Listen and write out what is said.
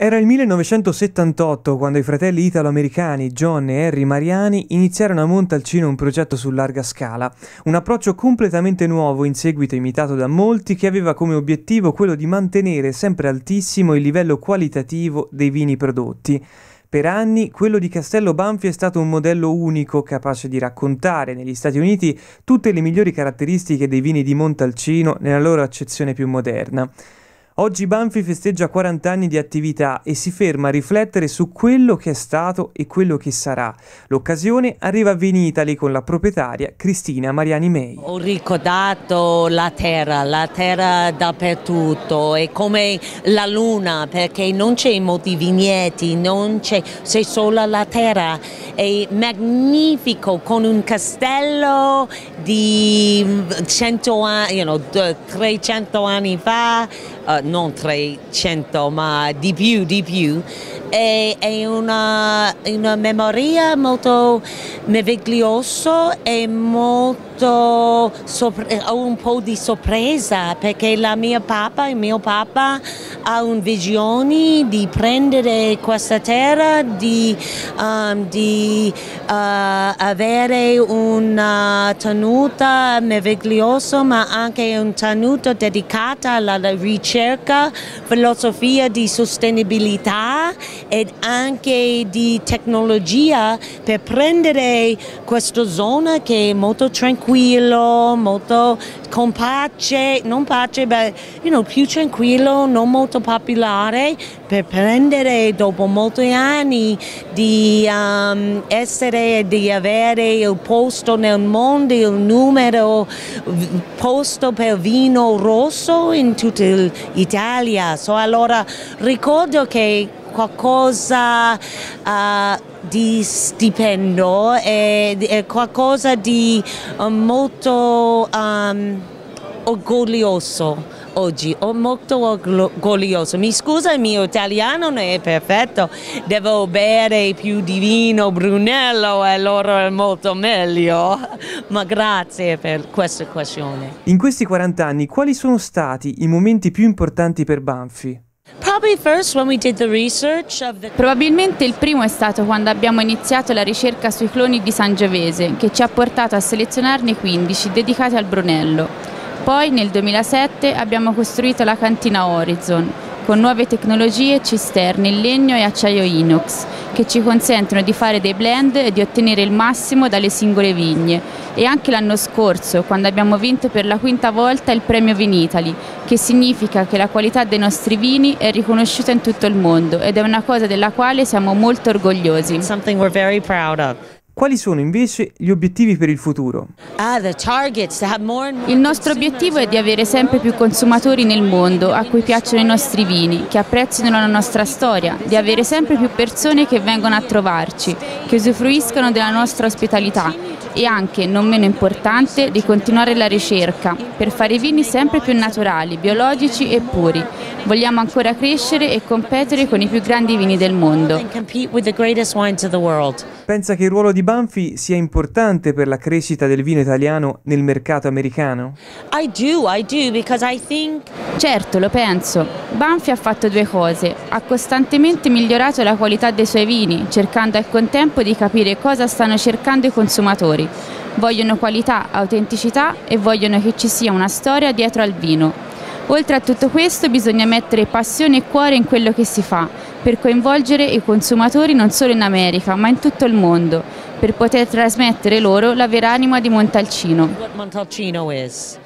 Era il 1978 quando i fratelli italo-americani John e Harry Mariani iniziarono a Montalcino un progetto su larga scala, un approccio completamente nuovo, in seguito imitato da molti, che aveva come obiettivo quello di mantenere sempre altissimo il livello qualitativo dei vini prodotti. Per anni quello di Castello Banfi è stato un modello unico, capace di raccontare negli Stati Uniti tutte le migliori caratteristiche dei vini di Montalcino nella loro accezione più moderna. Oggi Banfi festeggia 40 anni di attività e si ferma a riflettere su quello che è stato e quello che sarà. L'occasione arriva a Vinitaly con la proprietaria Cristina Mariani May. Ho ricordato la terra dappertutto, è come la luna, perché non c'è molti vigneti, c'è solo la terra. È magnifico, con un castello di 100 anni, 300 anni fa. Non 300 ma di più, è una memoria molto meravigliosa e molto un po' di sorpresa, perché il mio papà ha una visione di prendere questa terra, di avere una tenuta meravigliosa, ma anche una tenuta dedicata alla ricerca, filosofia di sostenibilità ed anche di tecnologia, per prendere questa zona che è molto tranquillo, molto con pace, non pace, ma più tranquillo, non molto popolare, per prendere dopo molti anni di avere il posto nel mondo, il numero posto per vino rosso in tutta l'Italia. Allora ricordo che qualcosa di stupendo e qualcosa di molto orgoglioso. Oggi molto orgoglioso. Mi scusa, il mio italiano non è perfetto, devo bere più di vino Brunello e allora è molto meglio, ma grazie per questa questione. In questi 40 anni quali sono stati i momenti più importanti per Banfi? Probabilmente il primo è stato quando abbiamo iniziato la ricerca sui cloni di Sangiovese, che ci ha portato a selezionarne 15 dedicati al Brunello. Poi nel 2007 abbiamo costruito la cantina Horizon, con nuove tecnologie e cisterne in legno e acciaio inox, che ci consentono di fare dei blend e di ottenere il massimo dalle singole vigne. E anche l'anno scorso, quando abbiamo vinto per la 5ª volta il premio Vinitaly, che significa che la qualità dei nostri vini è riconosciuta in tutto il mondo ed è una cosa della quale siamo molto orgogliosi. Something we're very proud of. Quali sono invece gli obiettivi per il futuro? Il nostro obiettivo è di avere sempre più consumatori nel mondo a cui piacciono i nostri vini, che apprezzino la nostra storia, di avere sempre più persone che vengono a trovarci, che usufruiscano della nostra ospitalità e anche, non meno importante, di continuare la ricerca per fare vini sempre più naturali, biologici e puri. Vogliamo ancora crescere e competere con i più grandi vini del mondo. Pensa che il ruolo di Banfi sia importante per la crescita del vino italiano nel mercato americano? Certo, lo penso. Banfi ha fatto due cose. Ha costantemente migliorato la qualità dei suoi vini, cercando al contempo di capire cosa stanno cercando i consumatori. Vogliono qualità, autenticità e vogliono che ci sia una storia dietro al vino. Oltre a tutto questo bisogna mettere passione e cuore in quello che si fa, per coinvolgere i consumatori non solo in America, ma in tutto il mondo, per poter trasmettere loro la vera anima di Montalcino.